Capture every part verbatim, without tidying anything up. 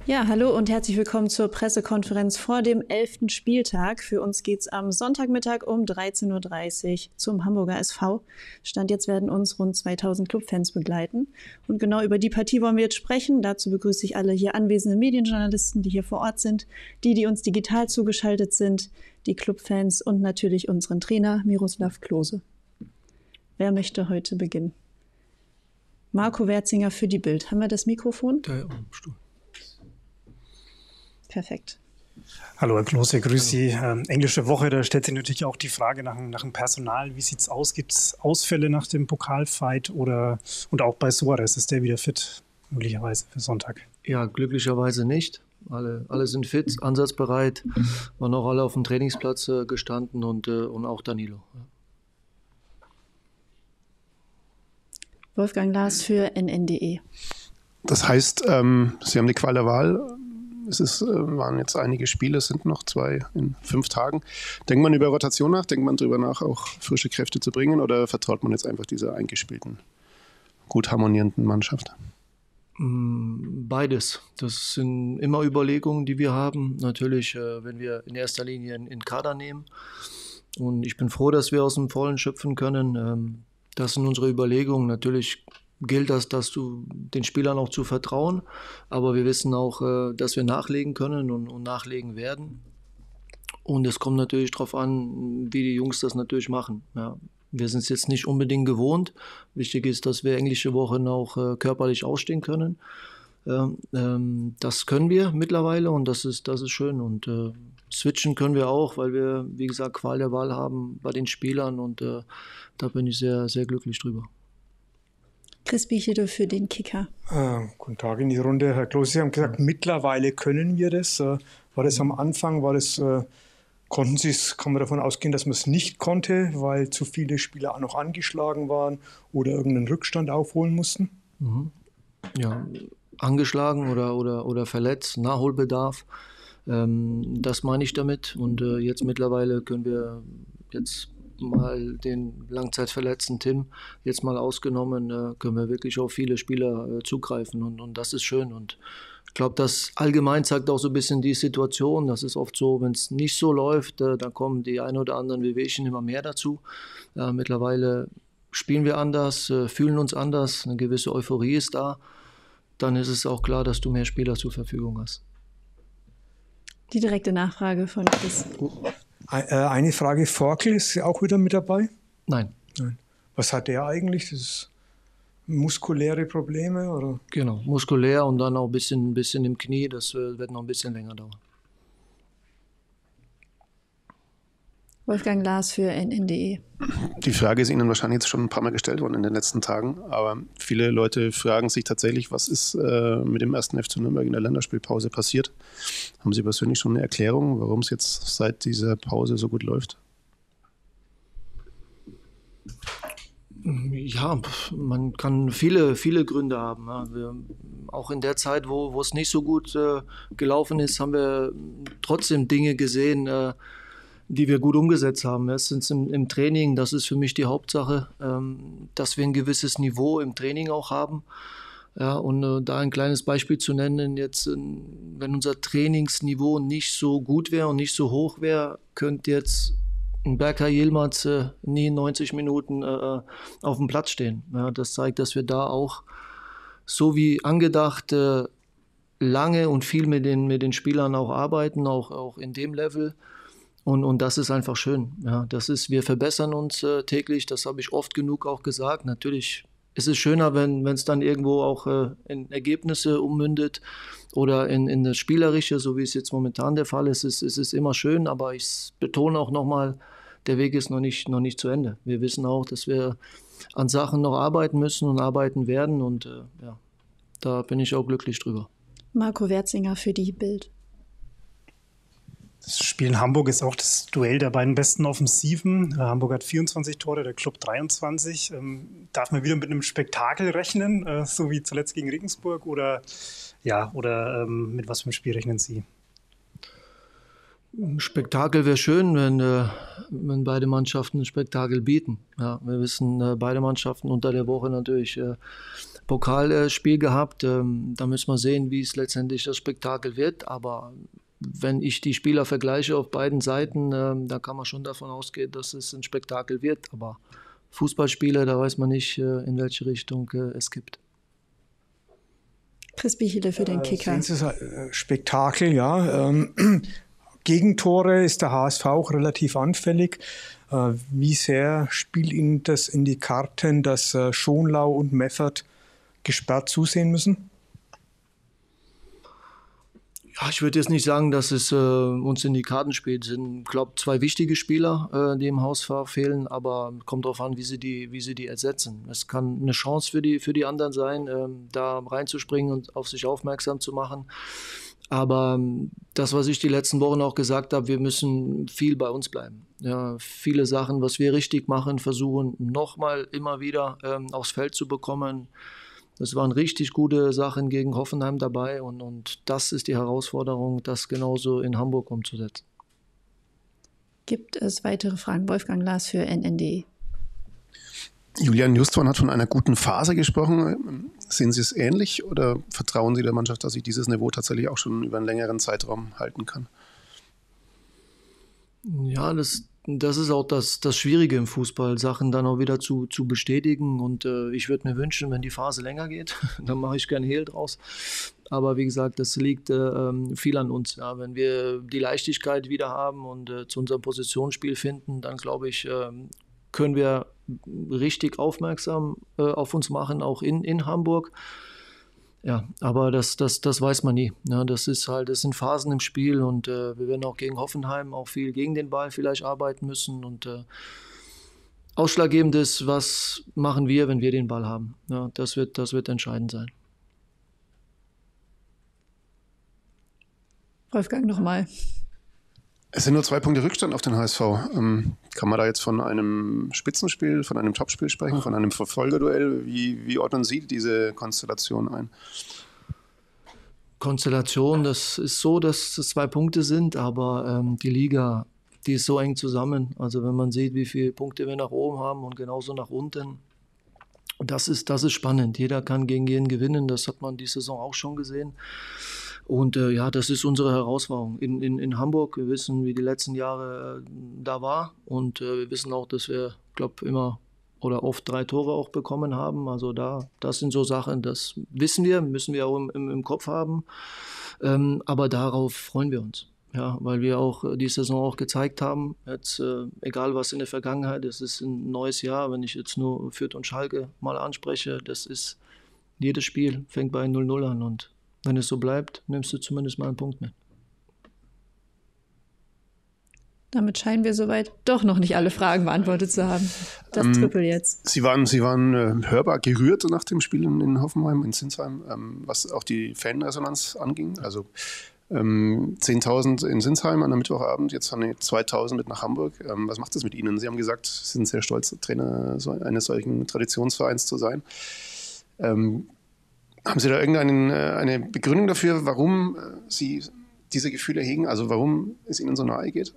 Ja, hallo und herzlich willkommen zur Pressekonferenz vor dem elften Spieltag. Für uns geht's am Sonntagmittag um dreizehn Uhr dreißig zum Hamburger S V. Stand jetzt werden uns rund zweitausend Clubfans begleiten. Und genau über die Partie wollen wir jetzt sprechen. Dazu begrüße ich alle hier anwesenden Medienjournalisten, die hier vor Ort sind, die, die uns digital zugeschaltet sind, die Clubfans und natürlich unseren Trainer Miroslav Klose. Wer möchte heute beginnen? Marco Werzinger für die Bild. Haben wir das Mikrofon? Ja, ja, Stuhl. Perfekt. Hallo Herr Klose, grüß Sie. Ähm, englische Woche, da stellt sich natürlich auch die Frage nach, nach dem Personal. Wie sieht es aus? Gibt es Ausfälle nach dem Pokalfight oder und auch bei Suarez? Ist der wieder fit, möglicherweise für Sonntag? Ja, glücklicherweise nicht. Alle, alle sind fit, ansatzbereit, waren auch alle auf dem Trainingsplatz äh, gestanden und, äh, und auch Danilo. Ja. Wolfgang Lars für N N punkt de. Das heißt, ähm, Sie haben die Qual der Wahl. Es ist, äh, waren jetzt einige Spiele, es sind noch zwei in fünf Tagen. Denkt man über Rotation nach? Denkt man darüber nach, auch frische Kräfte zu bringen? Oder vertraut man jetzt einfach dieser eingespielten, gut harmonierenden Mannschaft? Beides. Das sind immer Überlegungen, die wir haben. Natürlich, äh, wenn wir in erster Linie in, in Kader nehmen. Und ich bin froh, dass wir aus dem Vollen schöpfen können. Ähm, das sind unsere Überlegungen. Natürlich gilt das, dass du den Spielern auch zu vertrauen, aber wir wissen auch, dass wir nachlegen können und, und nachlegen werden. Und es kommt natürlich darauf an, wie die Jungs das natürlich machen. Ja, wir sind es jetzt nicht unbedingt gewohnt. Wichtig ist, dass wir englische Wochen auch äh, körperlich ausstehen können. Ähm, ähm, das können wir mittlerweile und das ist, das ist schön. Und äh, switchen können wir auch, weil wir, wie gesagt, Qual der Wahl haben bei den Spielern und äh, da bin ich sehr, sehr glücklich drüber. Chris Bichede für den Kicker. Äh, guten Tag in die Runde. Herr Klose, Sie haben gesagt, mittlerweile können wir das. Äh, war das am Anfang, war das, äh, konnten Sie es, kann man davon ausgehen, dass man es nicht konnte, weil zu viele Spieler auch noch angeschlagen waren oder irgendeinen Rückstand aufholen mussten? Mhm. Ja, angeschlagen oder, oder, oder verletzt, Nachholbedarf. Ähm, das meine ich damit. Und äh, jetzt mittlerweile können wir jetzt mal den langzeitverletzten Tim jetzt mal ausgenommen, äh, können wir wirklich auf viele Spieler äh, zugreifen und, und das ist schön und ich glaube, das allgemein zeigt auch so ein bisschen die Situation, das ist oft so, wenn es nicht so läuft, äh, dann kommen die ein oder anderen Wehwehchen immer mehr dazu. Äh, mittlerweile spielen wir anders, äh, fühlen uns anders, eine gewisse Euphorie ist da, dann ist es auch klar, dass du mehr Spieler zur Verfügung hast. Die direkte Nachfrage von Chris. Eine Frage, Forkel ist auch wieder mit dabei? Nein. Nein. Was hat der eigentlich? Das ist muskuläre Probleme? Oder? Genau, muskulär und dann auch ein bisschen, ein bisschen im Knie, das wird noch ein bisschen länger dauern. Wolfgang Lars für N N punkt de. Die Frage ist Ihnen wahrscheinlich jetzt schon ein paar Mal gestellt worden in den letzten Tagen, aber viele Leute fragen sich tatsächlich, was ist äh, mit dem ersten F C Nürnberg in der Länderspielpause passiert? Haben Sie persönlich schon eine Erklärung, warum es jetzt seit dieser Pause so gut läuft? Ja, man kann viele, viele Gründe haben. Ja. Wir, auch in der Zeit, wo, wo es nicht so gut äh, gelaufen ist, haben wir trotzdem Dinge gesehen, äh, die wir gut umgesetzt haben. Erstens im, im Training, das ist für mich die Hauptsache, ähm, dass wir ein gewisses Niveau im Training auch haben. Ja, und äh, da ein kleines Beispiel zu nennen, jetzt, äh, wenn unser Trainingsniveau nicht so gut wäre und nicht so hoch wäre, könnte jetzt ein Berkay Yilmaz äh, nie neunzig Minuten äh, auf dem Platz stehen. Ja, das zeigt, dass wir da auch so wie angedacht äh, lange und viel mit den, mit den Spielern auch arbeiten, auch, auch in dem Level. Und, und das ist einfach schön. Ja, das ist, wir verbessern uns äh, täglich, das habe ich oft genug auch gesagt. Natürlich ist es schöner, wenn es dann irgendwo auch äh, in Ergebnisse ummündet oder in, in das Spielerische, so wie es jetzt momentan der Fall ist. Es, es ist immer schön, aber ich betone auch nochmal, der Weg ist noch nicht, noch nicht zu Ende. Wir wissen auch, dass wir an Sachen noch arbeiten müssen und arbeiten werden und äh, ja, da bin ich auch glücklich drüber. Marco Werzinger für die Bild. Das Spiel in Hamburg ist auch das Duell der beiden besten Offensiven. Äh, Hamburg hat vierundzwanzig Tore, der Club dreiundzwanzig. Ähm, darf man wieder mit einem Spektakel rechnen, äh, so wie zuletzt gegen Regensburg? Oder, ja, oder ähm, mit was für einem Spiel rechnen Sie? Spektakel wäre schön, wenn, äh, wenn beide Mannschaften ein Spektakel bieten. Ja, wir wissen, äh, beide Mannschaften unter der Woche natürlich äh, Pokalspiel gehabt. Ähm, da müssen wir sehen, wie es letztendlich das Spektakel wird. Aber wenn ich die Spieler vergleiche auf beiden Seiten, äh, da kann man schon davon ausgehen, dass es ein Spektakel wird. Aber Fußballspiele, da weiß man nicht, äh, in welche Richtung äh, es gibt. Chris Bichele für den Kicker. Das ist ein Spektakel, ja. Ähm, Gegentore ist der H S V auch relativ anfällig. Äh, wie sehr spielt Ihnen das in die Karten, dass äh, Schonlau und Meffert gesperrt zusehen müssen? Ja, ich würde jetzt nicht sagen, dass es äh, uns in die Karten spielt. Es sind, glaube ich, zwei wichtige Spieler, äh, die im H S V fehlen, aber kommt darauf an, wie sie die, wie sie die ersetzen. Es kann eine Chance für die, für die anderen sein, äh, da reinzuspringen und auf sich aufmerksam zu machen. Aber das, was ich die letzten Wochen auch gesagt habe, wir müssen viel bei uns bleiben. Ja, viele Sachen, was wir richtig machen, versuchen nochmal immer wieder ähm, aufs Feld zu bekommen. Das waren richtig gute Sachen gegen Hoffenheim dabei und, und das ist die Herausforderung, das genauso in Hamburg umzusetzen. Gibt es weitere Fragen? Wolfgang Lars für N N D. Julian Justwan hat von einer guten Phase gesprochen. Sehen Sie es ähnlich oder vertrauen Sie der Mannschaft, dass sie dieses Niveau tatsächlich auch schon über einen längeren Zeitraum halten kann? Ja, das, das ist auch das, das Schwierige im Fußball, Sachen dann auch wieder zu, zu bestätigen. Und äh, ich würde mir wünschen, wenn die Phase länger geht, dann mache ich gerne Hehl draus. Aber wie gesagt, das liegt äh, viel an uns. Ja, wenn wir die Leichtigkeit wieder haben und äh, zu unserem Positionsspiel finden, dann glaube ich, äh, können wir richtig aufmerksam äh, auf uns machen, auch in, in Hamburg. Ja, aber das, das, das weiß man nie. Ja, das ist halt, das sind Phasen im Spiel und äh, wir werden auch gegen Hoffenheim auch viel gegen den Ball vielleicht arbeiten müssen. Und äh, ausschlaggebend ist, was machen wir, wenn wir den Ball haben. Ja, das wird, das wird entscheidend sein. Wolfgang nochmal. Es sind nur zwei Punkte Rückstand auf den H S V. Ähm, kann man da jetzt von einem Spitzenspiel, von einem Topspiel sprechen, von einem Verfolgerduell? Wie, wie ordnen Sie diese Konstellation ein? Konstellation, das ist so, dass es zwei Punkte sind, aber ähm, die Liga, die ist so eng zusammen. Also wenn man sieht, wie viele Punkte wir nach oben haben und genauso nach unten, das ist, das ist spannend. Jeder kann gegen jeden gewinnen, das hat man die Saison auch schon gesehen. Und äh, ja, das ist unsere Herausforderung in, in, in Hamburg. Wir wissen, wie die letzten Jahre äh, da war. Und äh, wir wissen auch, dass wir, glaube immer oder oft drei Tore auch bekommen haben. Also da, das sind so Sachen, das wissen wir, müssen wir auch im, im, im Kopf haben. Ähm, aber darauf freuen wir uns. Ja, weil wir auch äh, die Saison auch gezeigt haben, jetzt, äh, egal was in der Vergangenheit, es ist ein neues Jahr. Wenn ich jetzt nur Fürth und Schalke mal anspreche, das ist, jedes Spiel fängt bei null null an und wenn es so bleibt, nimmst du zumindest mal einen Punkt mit. Damit scheinen wir soweit doch noch nicht alle Fragen beantwortet zu haben. Das ähm, Triple jetzt. Sie waren, Sie waren äh, hörbar gerührt nach dem Spiel in, in Hoffenheim, in Sinsheim, ähm, was auch die Fanresonanz anging. Also ähm, zehntausend in Sinsheim an einem Mittwochabend, jetzt haben wir zweitausend mit nach Hamburg. Ähm, was macht das mit Ihnen? Sie haben gesagt, Sie sind sehr stolz, Trainer so, eines solchen Traditionsvereins zu sein. Ähm, Haben Sie da irgendeine eine Begründung dafür, warum Sie diese Gefühle hegen? Also warum es Ihnen so nahe geht?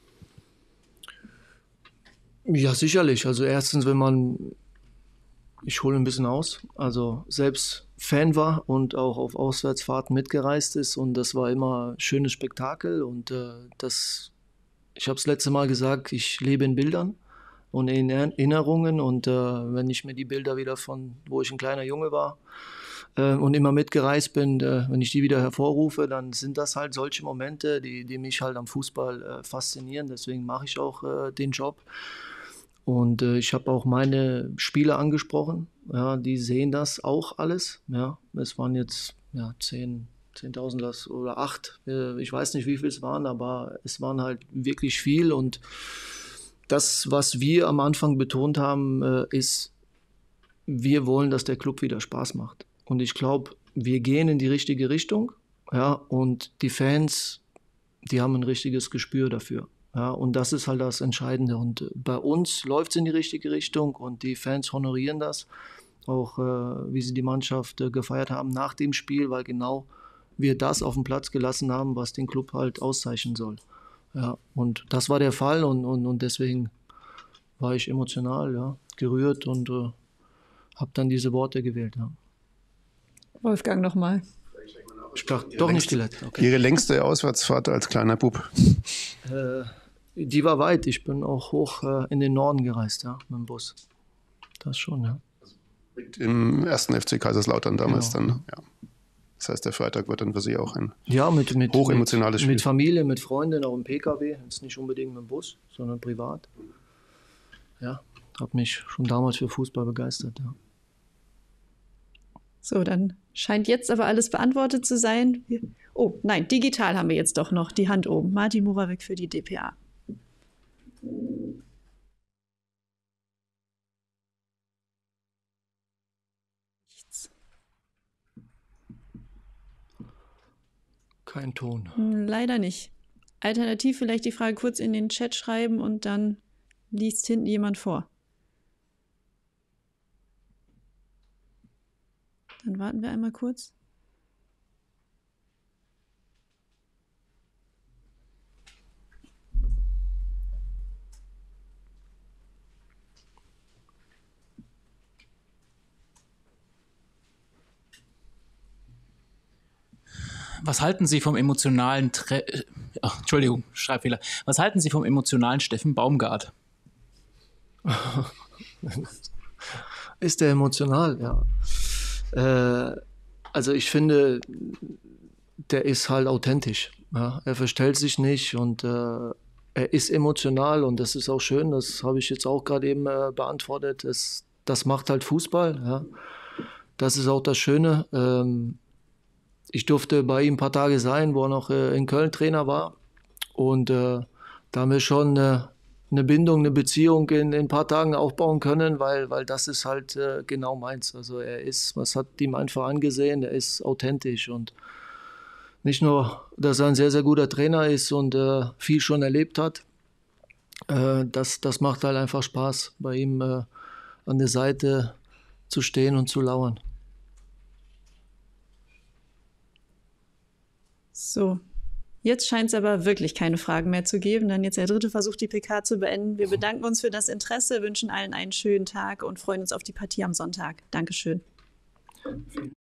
Ja, sicherlich. Also erstens, wenn man, ich hole ein bisschen aus, also selbst Fan war und auch auf Auswärtsfahrten mitgereist ist und das war immer ein schönes Spektakel und äh, das, ich habe es letzte Mal gesagt, ich lebe in Bildern und in Erinnerungen und äh, wenn ich mir die Bilder wieder von, wo ich ein kleiner Junge war, und immer mitgereist bin, wenn ich die wieder hervorrufe, dann sind das halt solche Momente, die, die mich halt am Fußball faszinieren. Deswegen mache ich auch den Job. Und ich habe auch meine Spieler angesprochen. Ja, die sehen das auch alles. Ja, es waren jetzt ja, zehn, zehntausend oder acht. Ich weiß nicht, wie viel es waren, aber es waren halt wirklich viel. Und das, was wir am Anfang betont haben, ist, wir wollen, dass der Club wieder Spaß macht. Und ich glaube, wir gehen in die richtige Richtung, ja, und die Fans, die haben ein richtiges Gespür dafür. Ja, und das ist halt das Entscheidende. Und bei uns läuft es in die richtige Richtung und die Fans honorieren das, auch äh, wie sie die Mannschaft äh, gefeiert haben nach dem Spiel, weil genau wir das auf den Platz gelassen haben, was den Club halt auszeichnen soll. Ja, und das war der Fall und, und, und deswegen war ich emotional, ja, gerührt und äh, habe dann diese Worte gewählt. Ja. Wolfgang nochmal. Ich dachte, doch nicht die letzte. Okay. Ihre längste Auswärtsfahrt als kleiner Bub? Äh, die war weit. Ich bin auch hoch äh, in den Norden gereist, ja, mit dem Bus. Das schon, ja. Im ersten F C Kaiserslautern damals Genau. dann, ja. Das heißt, der Freitag wird dann für Sie auch ein Ja, mit, mit, hochemotionales mit, Spiel. mit Familie, mit Freunden, auch im P K W. Jetzt nicht unbedingt mit dem Bus, sondern privat. Ja, habe mich schon damals für Fußball begeistert, ja. So, dann scheint jetzt aber alles beantwortet zu sein. Wir- Oh, nein, digital haben wir jetzt doch noch die Hand oben. Martin Moravec für die D P A. Nichts. Kein Ton. Hm, Leider nicht. Alternativ vielleicht die Frage kurz in den Chat schreiben und dann liest hinten jemand vor. Dann warten wir einmal kurz. Was halten Sie vom emotionalen Tre äh, ach, Entschuldigung, Schreibfehler. Was halten Sie vom emotionalen Steffen Baumgart? Ist der emotional, ja. Äh, also ich finde, der ist halt authentisch. Ja? Er verstellt sich nicht und äh, er ist emotional und das ist auch schön. Das habe ich jetzt auch gerade eben äh, beantwortet. Das, das macht halt Fußball. Ja? Das ist auch das Schöne. Ähm, ich durfte bei ihm ein paar Tage sein, wo er noch äh, in Köln Trainer war. Und äh, da haben wir schon äh, eine Bindung, eine Beziehung in, in ein paar Tagen aufbauen können, weil, weil das ist halt äh, genau meins. Also er ist, was hat ihm einfach angesehen, er ist authentisch und nicht nur, dass er ein sehr, sehr guter Trainer ist und äh, viel schon erlebt hat, äh, das, das macht halt einfach Spaß, bei ihm äh, an der Seite zu stehen und zu lauern. So, jetzt scheint es aber wirklich keine Fragen mehr zu geben. Dann jetzt der dritte Versuch, die P K zu beenden. Wir bedanken uns für das Interesse, wünschen allen einen schönen Tag und freuen uns auf die Partie am Sonntag. Dankeschön.